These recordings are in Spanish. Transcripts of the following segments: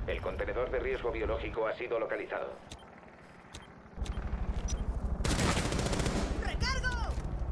El contenedor de riesgo biológico ha sido localizado. ¡Recargo!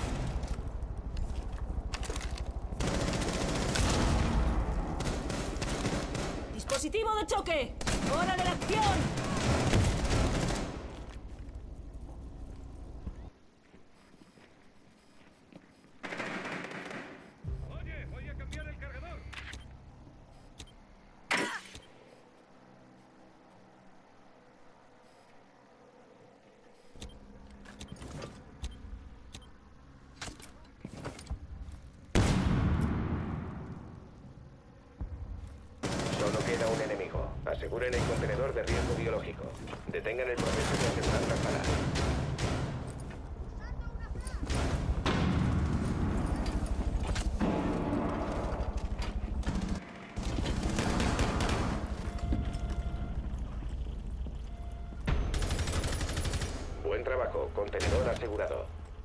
¡Dispositivo de choque! ¡Hora de la acción! Solo queda un enemigo. Aseguren el contenedor de riesgo biológico. Detengan el proceso de asegurar la sala. Buen trabajo. Contenedor asegurado.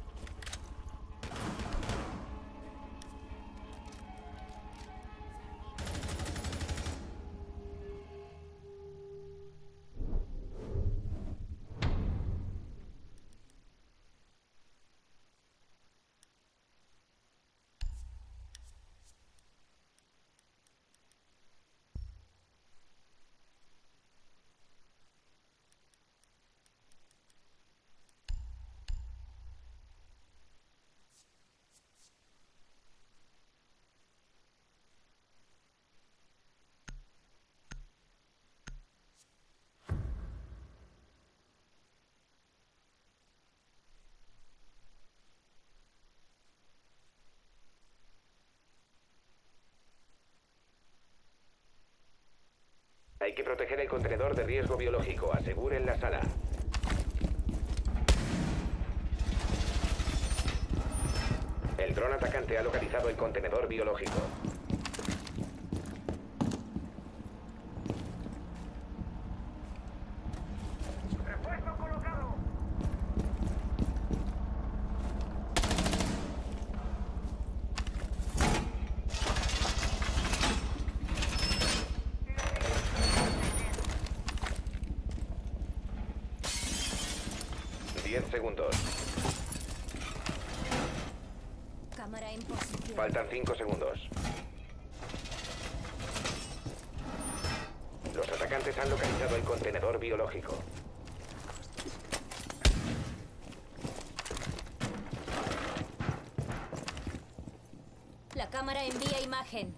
Hay que proteger el contenedor de riesgo biológico. Aseguren la sala. El dron atacante ha localizado el contenedor biológico. ¡Refuerzo colocado! Segundos. Cámara en posición. Faltan 5 segundos. Los atacantes han localizado el contenedor biológico. La cámara envía imagen.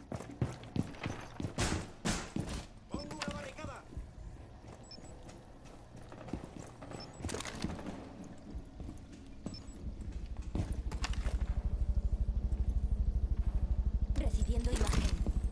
Recibiendo imagen.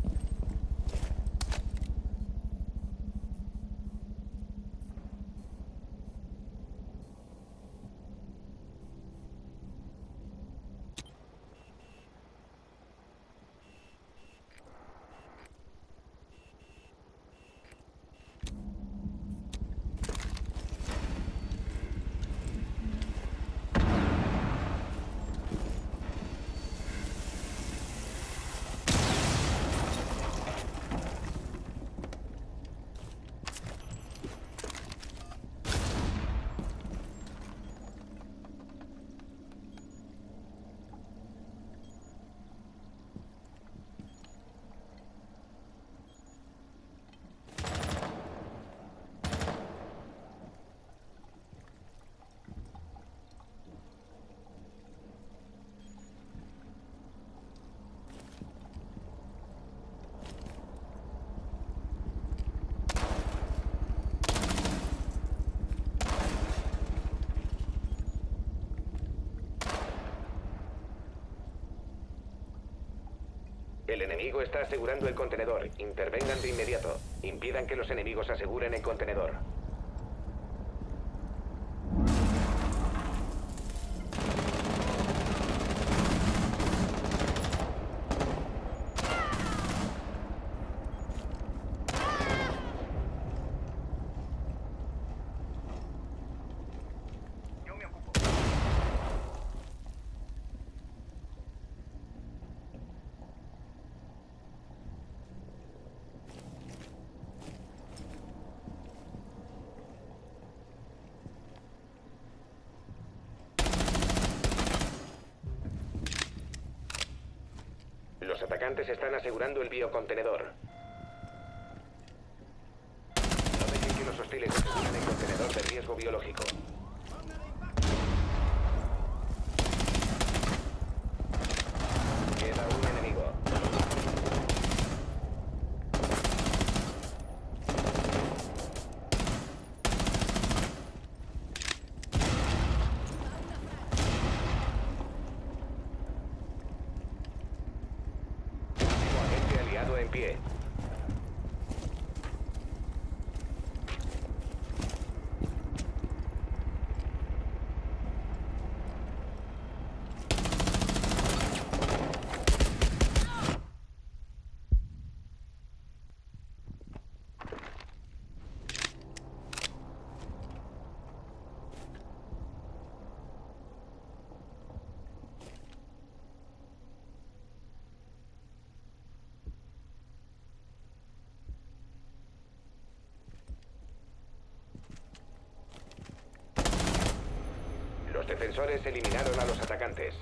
El enemigo está asegurando el contenedor. Intervengan de inmediato. Impidan que los enemigos aseguren el contenedor. atacantes están asegurando el biocontenedor. No dejen que los hostiles aseguren el contenedor de riesgo biológico. Queda un enemigo. Agente aliado en pie. Los defensores eliminaron a los atacantes.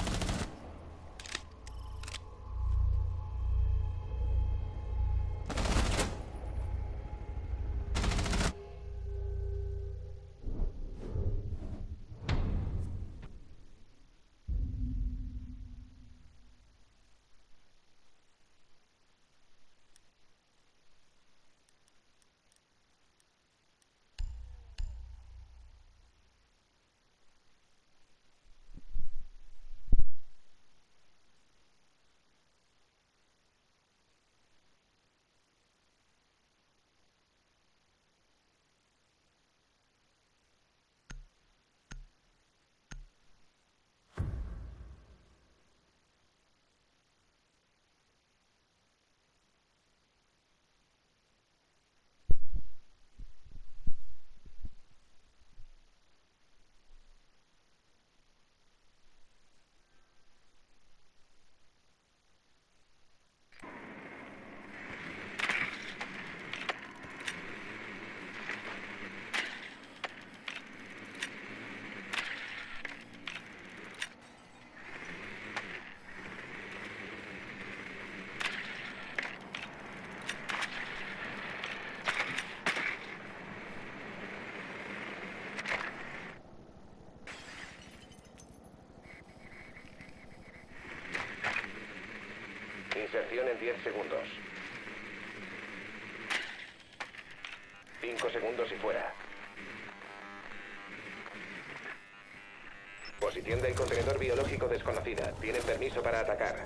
Inserción en 10 segundos. 5 segundos y fuera. Posición del contenedor biológico desconocida. Tienen permiso para atacar.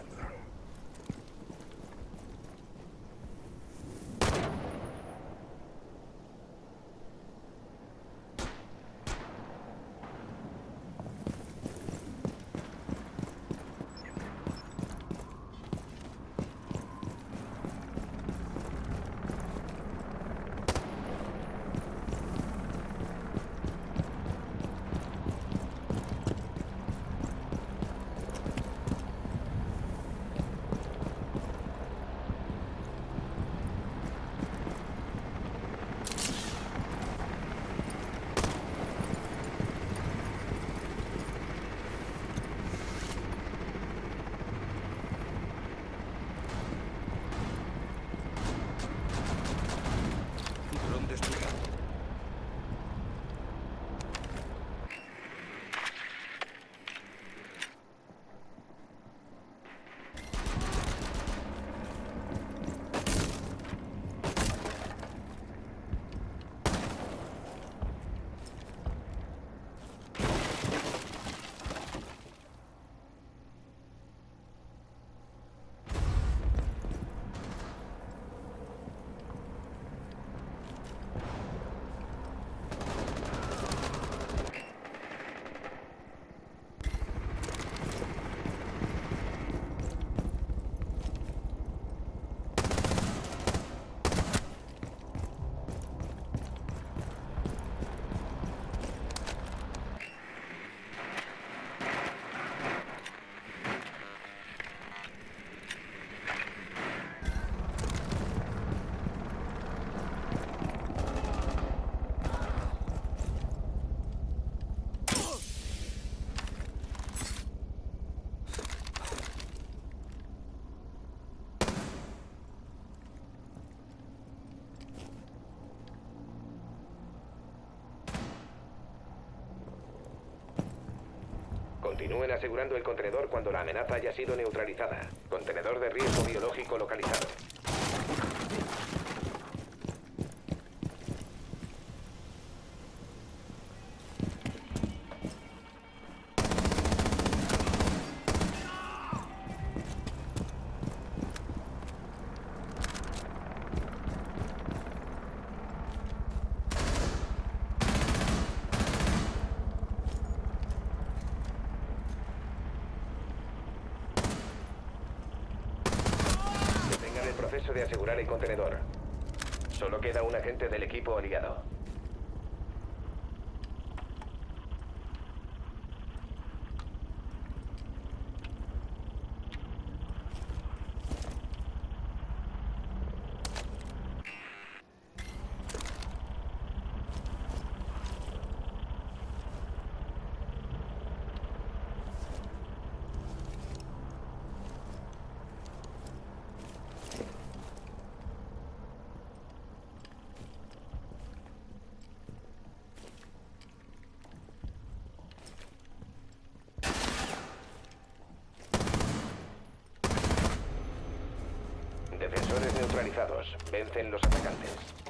Continúen asegurando el contenedor cuando la amenaza haya sido neutralizada. Contenedor de riesgo biológico localizado. Detengan el proceso de asegurar el contenedor. Solo queda un agente del equipo aliado. Defensores neutralizados. Vencen los atacantes.